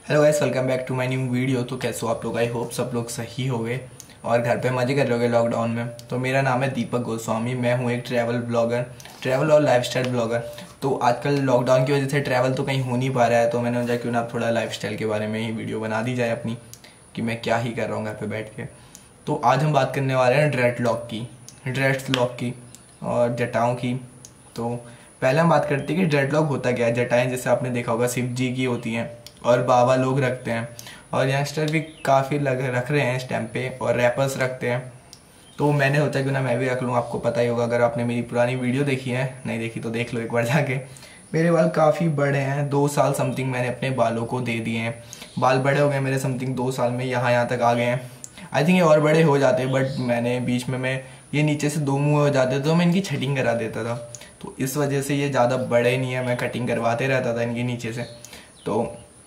Hello guys, welcome back to my new video. तो कैसे हो आप लोग? आई होप सब लोग सही हो गए और घर पे मजे कर रहे होगे लॉकडाउन में। तो मेरा नाम है दीपक गोस्वामी, मैं हूँ एक ट्रैवल ब्लॉगर, ट्रैवल और लाइफस्टाइल ब्लॉगर। तो आजकल लॉकडाउन की वजह से ट्रैवल तो कहीं हो नहीं पा रहा है, तो मैंने सोचा क्यों ना थोड़ा लाइफस्टाइल के बारे में ही वीडियो बना दी जाए अपनी, कि मैं क्या ही कर रहा हूँ घर पर बैठ के। तो आज हम बात करने वाले हैं ड्रेड्स लॉक की और जटाओं की। तो पहले हम बात करते हैं कि ड्रेडलॉक होता क्या है। जटाएं जैसे आपने देखा होगा शिव जी की होती हैं और बाबा लोग रखते हैं, और यंगस्टर भी काफ़ी रख रहे हैं इस टाइम पे, और रैपर्स रखते हैं। तो मैंने सोचा क्यों ना मैं भी रख लूँ। आपको पता ही होगा, अगर आपने मेरी पुरानी वीडियो देखी है, नहीं देखी तो देख लो एक बार जाके। मेरे बाल काफ़ी बड़े हैं, 2 साल समथिंग मैंने अपने बालों को दे दिए हैं। बाल बड़े हो गए मेरे समथिंग 2 साल में, यहाँ तक आ गए हैं। आई थिंक ये और बड़े हो जाते, बट मैंने बीच में मैं ये नीचे से 2 मुँह हो जाते तो मैं इनकी छटिंग करा देता था, तो इस वजह से ये ज़्यादा बड़े नहीं है, मैं कटिंग करवाते रहता था इनके नीचे से। तो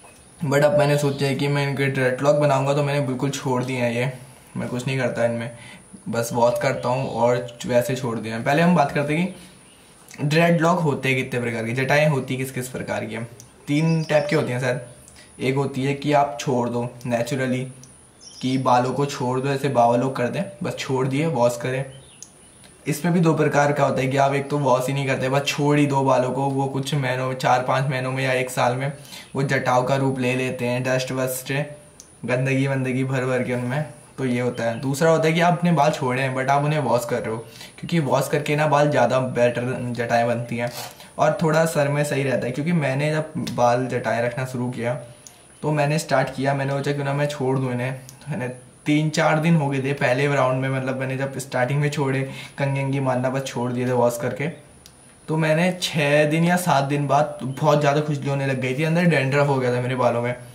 बट अब मैंने सोचा है कि मैं इनके ड्रेडलॉक बनाऊंगा, तो मैंने बिल्कुल छोड़ दिए हैं ये। मैं कुछ नहीं करता इनमें, बस वॉश करता हूँ और वैसे छोड़ दिए हैं। पहले हम बात करते हैं कि ड्रेडलॉक होते हैं कितने प्रकार की, जटाएं होती किस किस प्रकार की हैं। 3 टाइप की होती हैं सर। एक होती है कि आप छोड़ दो नेचुरली, कि बालों को छोड़ दो, ऐसे बाबा लोग कर दें, बस छोड़ दिए, वॉश करें। इसमें भी 2 प्रकार का होता है कि आप एक तो वॉश ही नहीं करते, बस छोड़ ही दो बालों को, वो कुछ महीनों 4-5 महीनों में या 1 साल में वो जटाव का रूप ले लेते हैं, डस्ट वस्ट गंदगी वंदगी भर भर के उनमें। तो ये होता है। दूसरा होता है कि आप अपने बाल छोड़े हैं बट आप उन्हें वॉश कर रहे हो, क्योंकि वॉश करके ना बाल ज़्यादा बेटर जटाएँ बनती हैं और थोड़ा सर में सही रहता है। क्योंकि मैंने जब बाल जटाएँ रखना शुरू किया तो मैंने स्टार्ट किया, मैंने सोचा क्यों ना मैं छोड़ दूँ इन्हें। मैंने 3-4 दिन हो गए थे पहले राउंड में, मतलब मैंने जब स्टार्टिंग में छोड़े, कंघी अंगी मारना बस छोड़ दिए थे वॉश करके। तो मैंने 6 दिन या 7 दिन बाद बहुत ज़्यादा खुजली होने लग गई थी, अंदर डैंड्रफ हो गया था मेरे बालों में।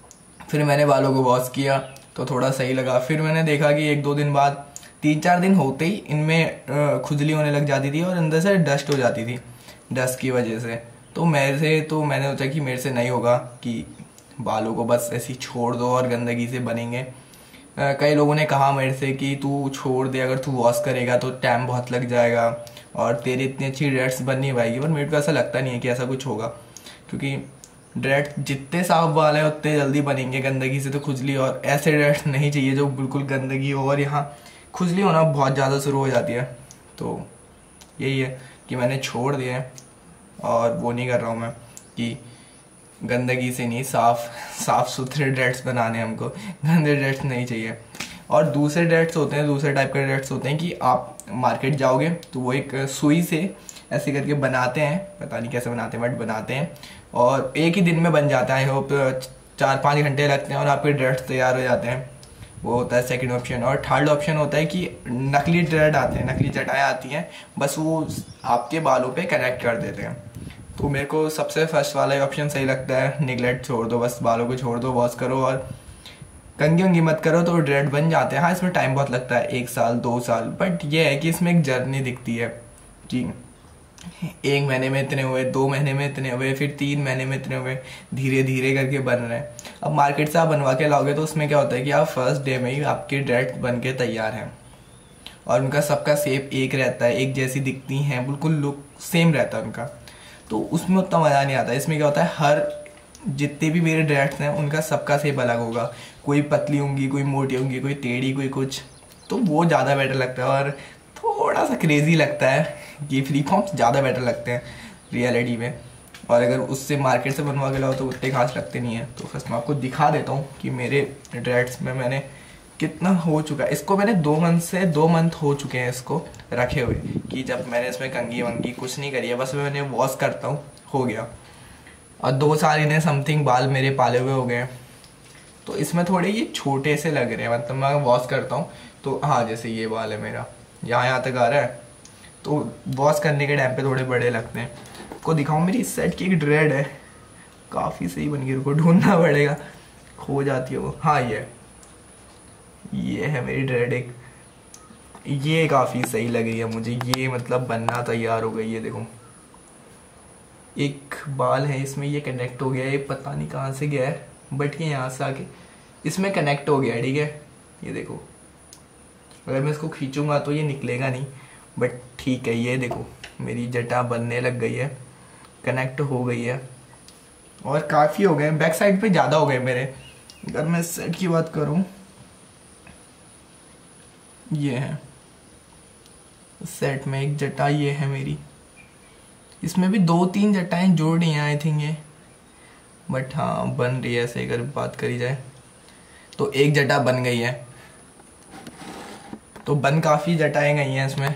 फिर मैंने बालों को वॉश किया तो थोड़ा सही लगा। फिर मैंने देखा कि 1-2 दिन बाद, 3-4 दिन होते ही इनमें खुजली होने लग जाती थी और अंदर से डस्ट हो जाती थी, डस्ट की वजह से। तो मैंने सोचा कि मेरे से नहीं होगा कि बालों को बस ऐसे ही छोड़ दो और गंदगी से बनेंगे। कई लोगों ने कहा मेरे से कि तू छोड़ दे, अगर तू वॉश करेगा तो टाइम बहुत लग जाएगा और तेरी इतनी अच्छी ड्रेड्स बन नहीं पाएगी। पर मेरे को ऐसा लगता नहीं है कि ऐसा कुछ होगा, क्योंकि ड्रेड जितने साफ बाल हैं उतने जल्दी बनेंगे गंदगी से। तो खुजली, और ऐसे ड्रेड्स नहीं चाहिए जो बिल्कुल गंदगी हो और यहाँ खुजली होना बहुत ज़्यादा शुरू हो जाती है। तो यही है कि मैंने छोड़ दिया है और वो नहीं कर रहा हूँ मैं कि गंदगी से नहीं, साफ सुथरे ड्रेड्स बनाने हमको, गंदे ड्रेड्स नहीं चाहिए। और दूसरे ड्रेड्स होते हैं, दूसरे टाइप के ड्रेड्स होते हैं कि आप मार्केट जाओगे तो वो एक सुई से ऐसे करके बनाते हैं, पता नहीं कैसे बनाते हैं बट बनाते हैं, और एक ही दिन में बन जाता है। होप 4-5 घंटे लगते हैं और आपके ड्रेड्स तैयार हो जाते हैं। वो होता है सेकंड ऑप्शन। और थर्ड ऑप्शन होता है कि नकली ड्रेड आते हैं, नकली जटाएँ आती हैं, बस वो आपके बालों पे कनेक्ट कर देते हैं। तो मेरे को सबसे फर्स्ट वाला ऑप्शन सही लगता है, निगलेक्ट छोड़ दो, बस बालों को छोड़ दो, वॉश करो और कंघी वंगी मत करो तो ड्रेड बन जाते हैं। हाँ, इसमें टाइम बहुत लगता है, 1 साल 2 साल, बट ये है कि इसमें एक जर्नी दिखती है कि 1 महीने में इतने हुए, 2 महीने में इतने हुए, फिर 3 महीने में इतने हुए, धीरे धीरे करके बन रहे हैं। अब मार्केट से आप बनवा के लाओगे तो उसमें क्या होता है कि आप फर्स्ट डे में ही आपके ड्रेड बन के तैयार हैं और उनका सबका शेप एक रहता है, एक जैसी दिखती हैं, बिल्कुल लुक सेम रहता है उनका। तो उसमें उतना मज़ा नहीं आता। इसमें क्या होता है, हर जितने भी मेरे ड्रेड्स हैं उनका सबका शेप अलग होगा, कोई पतली होंगी, कोई मोटी होंगी, कोई टेढ़ी, कोई कुछ। तो वो ज़्यादा बेटर लगता है और थोड़ा सा क्रेजी लगता है कि फ्री फॉर्म्स ज़्यादा बेटर लगते हैं रियलिटी में। और अगर उससे मार्केट से बनवा के लाओ तो उतने खास लगते नहीं है। तो फर्स्ट मैं आपको दिखा देता हूँ कि मेरे ड्रेड्स में मैंने कितना हो चुका है। इसको मैंने 2 मंथ हो चुके हैं इसको रखे हुए, कि जब मैंने इसमें कंघी वंगी कुछ नहीं करी है, बस मैंने वॉश करता हूँ, हो गया। और 2 साल इन्हें समथिंग बाल मेरे पाले हुए हो गए। तो इसमें थोड़े ये छोटे से लग रहे हैं, मतलब मैं वॉश करता हूँ तो हाँ, जैसे ये बाल है मेरा, यहाँ तक आ रहा है, तो वॉश करने के टाइम पे थोड़े बड़े लगते हैं। आपको दिखाऊँ, मेरी इस साइड की एक ड्रेड है, काफ़ी सही बन गई, रुको ढूंढना पड़ेगा, खो जाती है वो। हाँ, ये है मेरी ड्रेड एक, ये काफ़ी सही लग रही है मुझे, ये मतलब बनना तैयार हो गई है। देखो एक बाल है इसमें, ये कनेक्ट हो गया है, ये पता नहीं कहाँ से गया है, बट ये यहाँ से आके इसमें कनेक्ट हो गया है, ठीक है। ये देखो, अगर मैं इसको खींचूंगा तो ये निकलेगा नहीं, बट ठीक है। ये देखो मेरी जटा बनने लग गई है, कनेक्ट हो गई है। और काफ़ी हो गए, बैक साइड पे ज़्यादा हो गए मेरे। अगर मैं सेट की बात करूँ, ये है सेट में एक जटा, ये है मेरी। इसमें भी 2-3 जटाएं जोड़ी हैं आई थिंक ये, बट हाँ बन रही है ऐसे अगर बात करी जाए तो। एक जटा बन गई है, तो बन काफ़ी जटाएं गई हैं इसमें।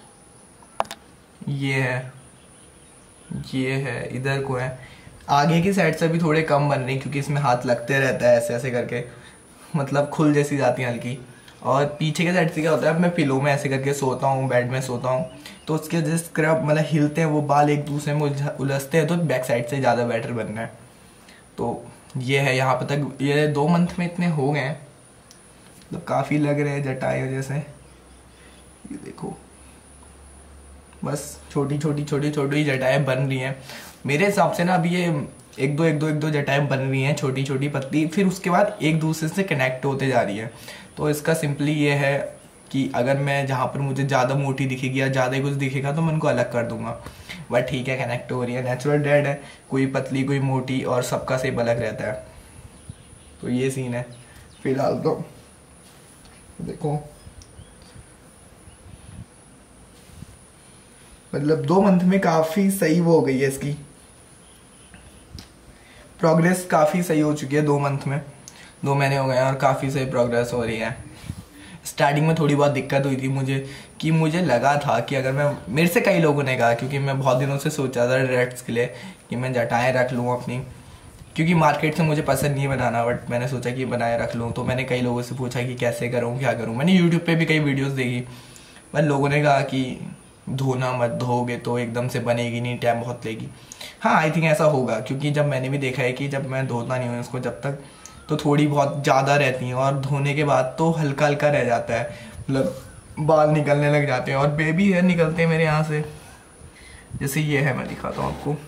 ये है इधर को है। आगे की साइड से भी थोड़े कम बन रही क्योंकि इसमें हाथ लगते रहता है ऐसे ऐसे करके, मतलब खुल जैसी जाती है हल्की। और पीछे के साइड से क्या होता है, अब मैं पिलो में ऐसे करके सोता हूँ, बेड में सोता हूँ, तो उसके जिस स्क्रब मतलब हिलते हैं वो बाल एक दूसरे में उलझते हैं, तो बैक साइड से ज़्यादा बेटर बन रहा है। तो ये है यहाँ पर तक, ये 2 मंथ में इतने हो गए हैं, तो काफ़ी लग रहे हैं जटाएं जैसे। ये देखो बस छोटी छोटी जटाएं बन रही हैं मेरे हिसाब से ना। अभी ये एक दो जटाएं बन रही हैं छोटी छोटी पतली, फिर उसके बाद एक दूसरे से कनेक्ट होते जा रही है। तो इसका सिंपली ये है कि अगर मैं जहाँ पर मुझे ज़्यादा मोटी दिखेगी या ज़्यादा कुछ दिखेगा तो मैं उनको अलग कर दूंगा, बट ठीक है कनेक्ट हो रही है, नेचुरल डेड है, कोई पतली कोई मोटी और सबका शेप अलग रहता है। तो ये सीन है फिलहाल। तो देखो मतलब 2 मंथ में काफ़ी सही वो हो गई है, इसकी प्रोग्रेस काफ़ी सही हो चुकी है 2 मंथ में। 2 महीने हो गए हैं और काफ़ी सही प्रोग्रेस हो रही है। स्टार्टिंग में थोड़ी बहुत दिक्कत हुई थी मुझे, कि मुझे लगा था कि अगर मैं, मेरे से कई लोगों ने कहा, क्योंकि मैं बहुत दिनों से सोचा था ड्रेड्स के लिए कि मैं जटाएं रख लूँ अपनी, क्योंकि मार्केट से मुझे पसंद नहीं बनाना, बट मैंने सोचा कि बनाए रख लूँ। तो मैंने कई लोगों से पूछा कि कैसे करूँ क्या करूँ। मैंने यूट्यूब पे भी कई वीडियोस देखी, पर लोगों ने कहा कि धोना मत, धोगे तो एकदम से बनेगी नहीं, टाइम बहुत लेगी। हाँ आई थिंक ऐसा होगा, क्योंकि जब मैंने भी देखा है कि जब मैं धोता नहीं हूँ इसको जब तक, तो थोड़ी बहुत ज़्यादा रहती हैं और धोने के बाद तो हल्का हल्का रह जाता है, मतलब बाल निकलने लग जाते हैं और बेबी हेयर निकलते हैं मेरे यहाँ से। जैसे ये है, मैं दिखाता हूँ आपको,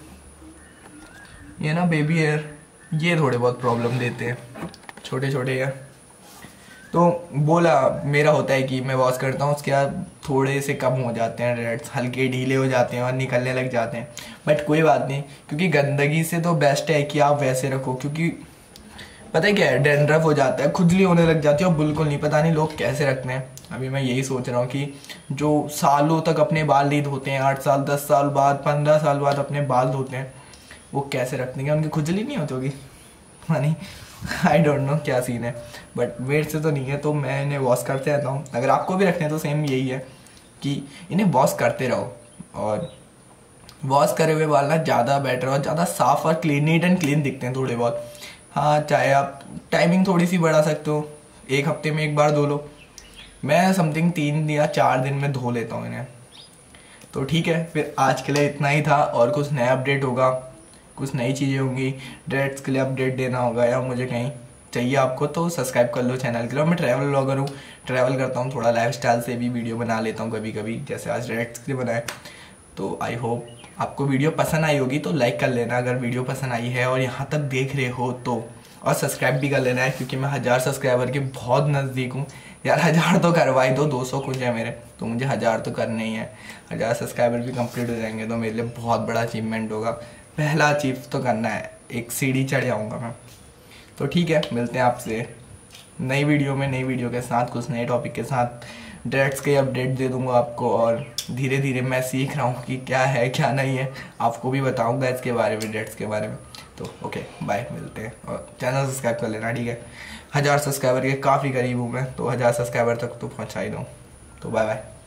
ये ना बेबी हेयर, ये थोड़े बहुत प्रॉब्लम देते हैं, छोटे छोटे हैं। तो बोला मेरा होता है कि मैं वॉश करता हूँ, उसके बाद थोड़े से कम हो जाते हैं ड्रेड्स, हल्के ढीले हो जाते हैं और निकलने लग जाते हैं, बट कोई बात नहीं, क्योंकि गंदगी से तो बेस्ट है कि आप वैसे रखो। क्योंकि पता है क्या है, डैंड्रफ हो जाता है, खुजली होने लग जाती है और बिल्कुल नहीं, पता नहीं लोग कैसे रखते हैं। अभी मैं यही सोच रहा हूँ कि जो सालों तक अपने बाल नहीं धोते हैं, 8 साल 10 साल बाद 15 साल बाद अपने बाल धोते हैं, वो कैसे रखते हैं, उनकी खुजली नहीं होती होगी, नहीं आई डोंट नो क्या सीन है, बट वेट से तो नहीं है। तो मैं इन्हें वॉश करते रहता हूँ। अगर आपको भी रखने हैं तो सेम यही है कि इन्हें वॉश करते रहो, और वॉश करे हुए बाल ना ज़्यादा बेटर और ज़्यादा साफ और क्लीन, नीट एंड क्लीन दिखते हैं थोड़े बहुत। हाँ चाहे आप टाइमिंग थोड़ी सी बढ़ा सकते हो, 1 हफ्ते में 1 बार धो लो, मैं समथिंग 3 या 4 दिन में धो लेता हूँ इन्हें। तो ठीक है, फिर आज के लिए इतना ही था, और कुछ नया अपडेट होगा, कुछ नई चीज़ें होंगी, ड्रेड्स के लिए अपडेट देना होगा, या मुझे कहीं चाहिए आपको तो सब्सक्राइब कर लो चैनल के लिए। मैं ट्रैवल ब्लॉगर हूँ, ट्रैवल करता हूँ, थोड़ा लाइफस्टाइल से भी वीडियो बना लेता हूँ कभी कभी, जैसे आज ड्रेड्स के लिए बनाए। तो आई होप आपको वीडियो पसंद आई होगी, तो लाइक कर लेना अगर वीडियो पसंद आई है और यहाँ तक देख रहे हो तो, और सब्सक्राइब भी कर लेना है, क्योंकि मैं 1000 सब्सक्राइबर के बहुत नज़दीक हूँ यार। 1000 तो करवाई दो, 200 कुछ है मेरे, तो मुझे 1000 तो करने ही है। 1000 सब्सक्राइबर भी कंप्लीट हो जाएंगे तो मेरे लिए बहुत बड़ा अचीवमेंट होगा, पहला अचीव तो करना है, एक सीढ़ी चढ़ जाऊँगा मैं। तो ठीक है, मिलते हैं आपसे नई वीडियो में, नई वीडियो के साथ, कुछ नए टॉपिक के साथ। ड्रेड्स के अपडेट दे दूंगा आपको, और धीरे धीरे मैं सीख रहा हूँ कि क्या है क्या नहीं है, आपको भी बताऊंगा इसके बारे में, ड्रेड्स के बारे में। तो ओके बाय, मिलते हैं, और चैनल सब्सक्राइब कर लेना, ठीक है। 1000 सब्सक्राइबर के काफ़ी करीब हूँ मैं, तो 1000 सब्सक्राइबर तक तो पहुँचा ही दूँ। तो बाय बाय।